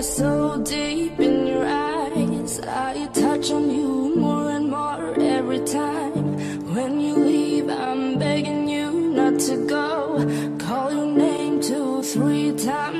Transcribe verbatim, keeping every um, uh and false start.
so deep in your eyes. I touch on you more and more every time. When you leave, I'm begging you not to go. Call your name two, three times.